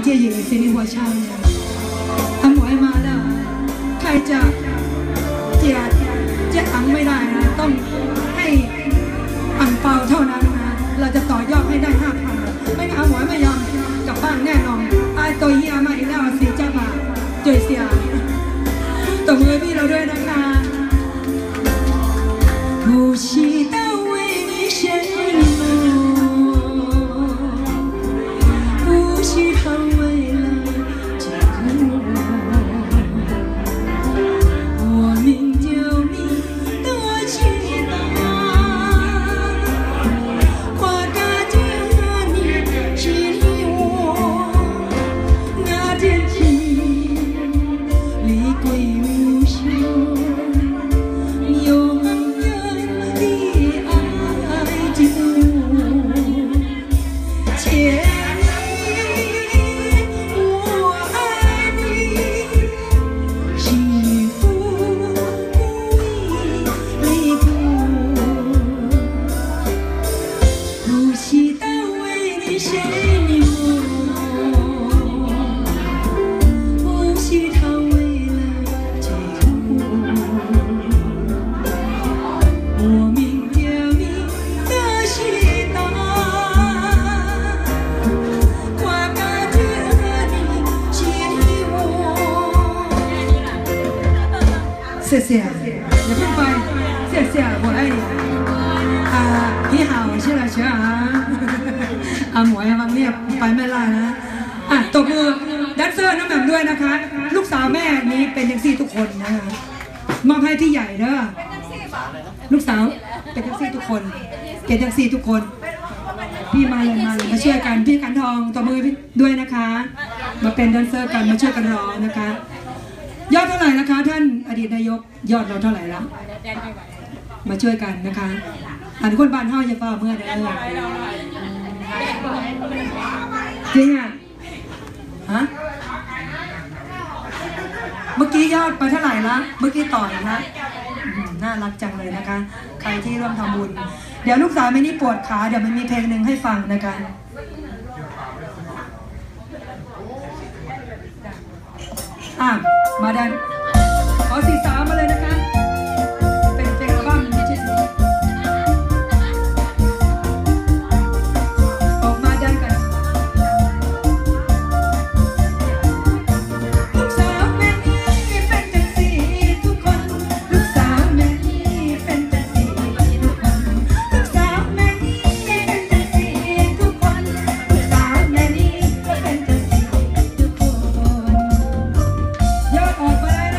介意心里话唱阿หมวยมาแล้วใครจะอังไม่ได้นะต้องให้อังเปาเท่านั้นนะเราจะต่อยอดให้ได้ 5,000ไม่งั้นอาหมวยไม่ยอมกลับบ้านแน่นอนตัวเฮียมาอีกแล้ว4 เจ้าบาทจ่วยเสียตบมือพี่เราด้วยนะคะ呼吸到为你献路呼吸好未来结果我明就明的祈祷花嘎着你心里我那天起离归无休永远的爱着牵你我爱你幸福不必离谱呼吸到为你献路呼吸到未来结果我明就明的祈祷花嘎着你心里我谢谢อย่าเพิ่งไป谢谢我爱你พี่หาวชื่ออะไรเชียวหมวยบางเนี่ยไปไม่ล่านะตบมือแดนเซอร์น้องแหม่มด้วยนะคะลูกสาวแม่นี้เป็นแท็กซี่ทุกคนนะคะมอบให้พี่ใหญ่เด้อลูกสาวเป็นแท็กซี่ทุกคนเป็นแท็กซี่ทุกคนพี่มาเลยมาช่วยกันพี่ขันทองตบมือด้วยนะคะมาเป็นแดนเซอร์กันมาช่วยกันร้องนะคะยอดเท่าไหร่นะคะท่านอดีตนายกยอดเราเท่าไหร่ละมาช่วยกันนะคะอันคนบ้านเฮาอย่าเฝ้าเมื่อเด้อจริงฮะเมื่อกี้ยอดไปเท่าไหร่ละเมื่อกี้ต่อยนะน่ารักจังเลยนะคะใครที่ร่วมทำบุญเดี๋ยวลูกสาวไม่นี่ปวดขาเดี๋ยวมันมีเพลงหนึ่งให้ฟังนะคะมาดันขอ43มาเลยนะคะเป็นเพลงอัลบั้มไม่ใช่ออกมาดันกันลูกสาวแม่นี่เป็นจังสีทุกคนลูกสาวแม่นี่เป็นจังสีทุกคนลูกสาวแม่นี่เป็นจังสีทุกคนลูกสาวแม่นี่เป็นจังสีทุกคนยอดออกมาเลย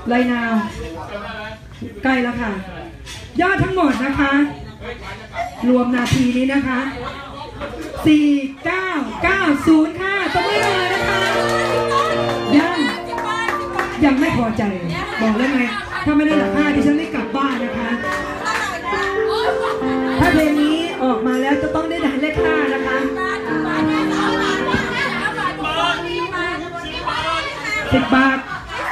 ไรนาวใกล้แล้วค่ะยอดทั้งหมดนะคะรวมนาทีนี้นะคะ4990ค่ะตบมือเลยนะคะยังไม่พอใจบอกเลยไงถ้าไม่ได้หลัก5ดิฉันไม่กลับบ้านนะคะถ้าเพลงนี้ออกมาแล้วจะต้องได้เลข5นะคะ10 บาท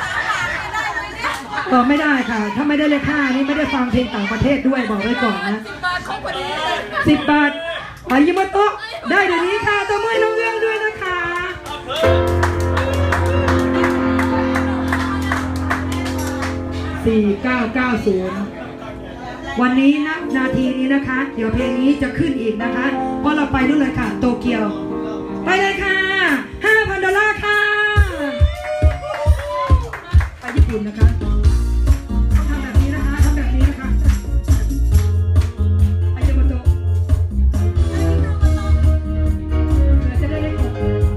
ไม่ได้ค่ะถ้าไม่ได้เลข5นี่ไม่ได้ฟังเพลงต่างประเทศด้วยบอกไว้ก่อนนะ10 บาทอายิมโตะได้เดี๋ยวนี้ค่ะตัวมือน้องเรื่องด้วยนะคะ4990วันนี้นะนาทีนี้นะคะเดี๋ยวเพลงนี้จะขึ้นอีกนะคะเพราะเราไปนู่นเลยค่ะโตเกียวไปเลยค่ะ$5,000ค่ะไปญี่ปุ่นนะคะทำแบบนี้นะคะทำแบบนี้นะคะอายิมโตะจะได้เลข6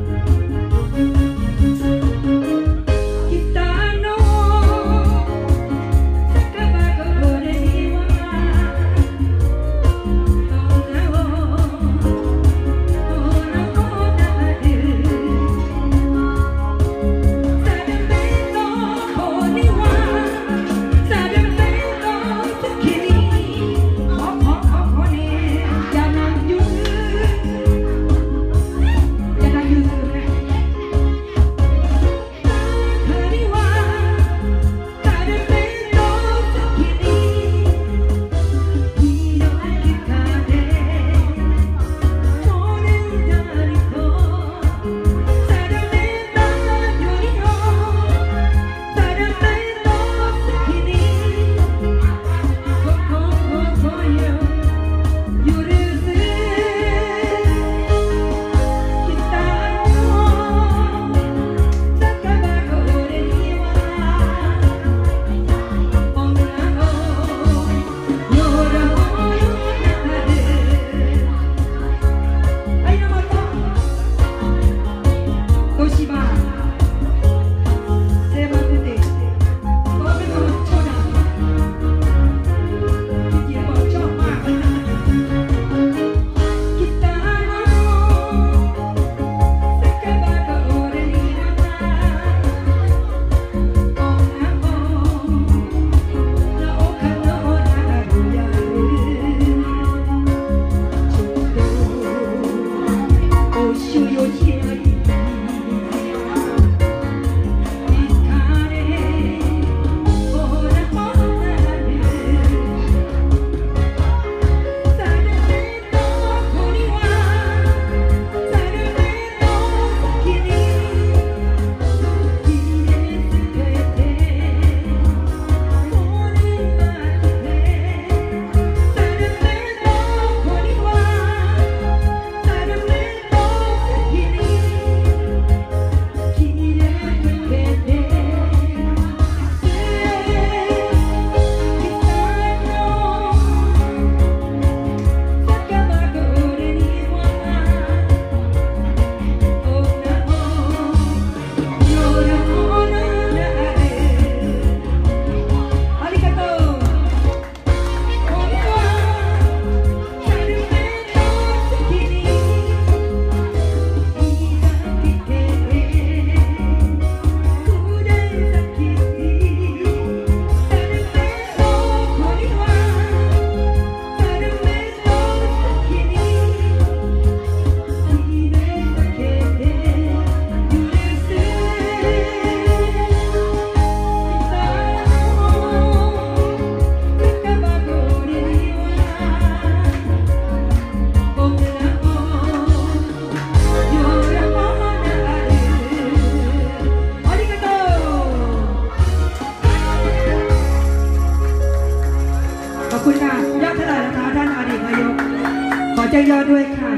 ยอดด้วยค่ะ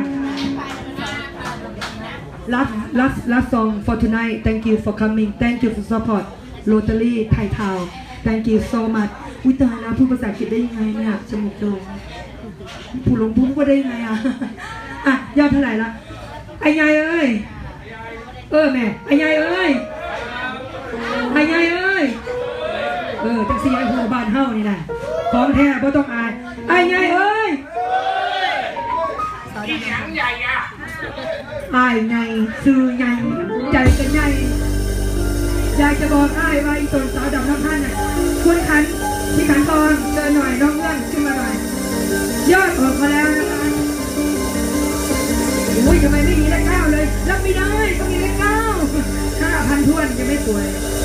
last song for tonight thank you for coming thank you for support Rotary Thai Town thank you so much อุ้ยตายแล้วพูดภาษาอังกฤษได้ยังไงเนี่ยจมูกโด่งผู้หลงพุ่งก็ได้ยังไงอ่ะยอดเท่าไหร่ละไอ้ยายเอ้ยแม่ไอ้ยายเอ้ยไอ้ยายเอ้ยจังสีไอ้หัวบ้านเฮานี่นะของแท้บ่ต้องอายไอ้ไงเอ้ยที่หนังใหญ่อะไอ้ไงซื้อไงใจกันไงอยากจะบอกไอ้ว่าอีต้นสาวดำน้ำพันน่ะคุณขันที่ขันตอนเจอหน่อยน้องเอื้อนขึ้นมาหน่อยยอดออกมาแล้วนะคะโอ้ยทำไมไม่มีเลขเก้าเลยรับไม่ได้ต้องมีเลขเก้า5,000ท้วนยังไม่สวย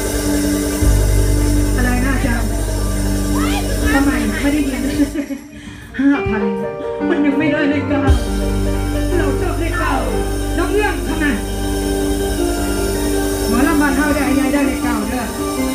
อะไรน่าจะทำไมไม่ได้ยิน5,000มันยังไม่ได้เลขเก้าเราชอบเลขเก้าน้องเอื้องทำไมหมอลำบานเท่าได้ยายได้เลขเก้าเด้อ